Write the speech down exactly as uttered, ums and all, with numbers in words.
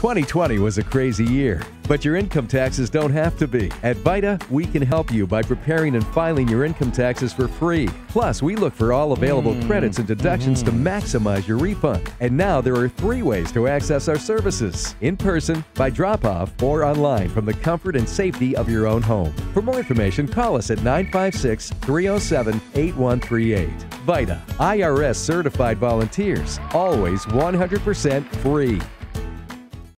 twenty twenty was a crazy year, but your income taxes don't have to be. At Vita, we can help you by preparing and filing your income taxes for free. Plus, we look for all available Mm, credits and deductions mm-hmm. to maximize your refund. And now there are three ways to access our services: in person, by drop-off, or online from the comfort and safety of your own home. For more information, call us at nine five six, three oh seven, eight one three eight. Vita, I R S certified volunteers, always one hundred percent free.